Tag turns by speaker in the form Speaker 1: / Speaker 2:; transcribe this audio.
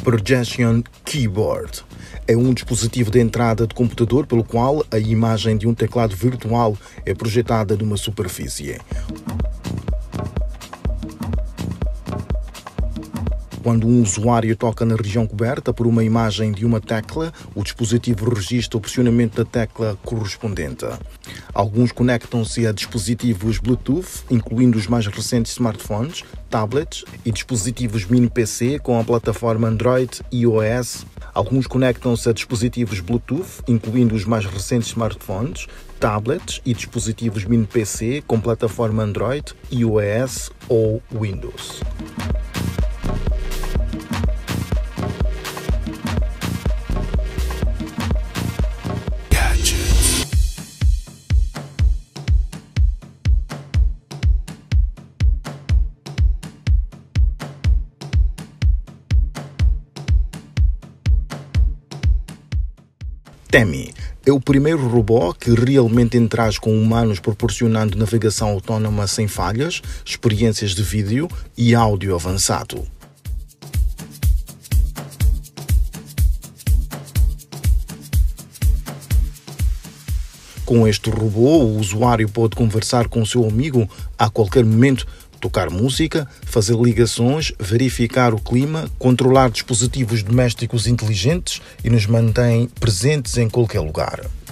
Speaker 1: Projection Keyboard. É um dispositivo de entrada de computador pelo qual a imagem de um teclado virtual é projetada numa superfície. Quando um usuário toca na região coberta por uma imagem de uma tecla, o dispositivo registra o pressionamento da tecla correspondente. Alguns conectam-se a dispositivos Bluetooth, incluindo os mais recentes smartphones, tablets e dispositivos mini PC com a plataforma Android e iOS. Alguns conectam-se a dispositivos Bluetooth, incluindo os mais recentes smartphones, tablets e dispositivos mini PC com plataforma Android, iOS ou Windows. Temi é o primeiro robô que realmente interage com humanos, proporcionando navegação autónoma sem falhas, experiências de vídeo e áudio avançado. Com este robô, o usuário pode conversar com o seu amigo a qualquer momento, tocar música, fazer ligações, verificar o clima, controlar dispositivos domésticos inteligentes e nos mantém presentes em qualquer lugar.